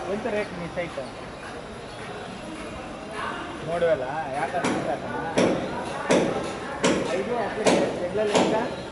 ಎಂತ rate miss ಆಯ್ತು ನೋಡುವಲ್ಲ ಯಾಕಂದ್ರೆ 5 ಅಪ್ಲಿಕೇಶನ್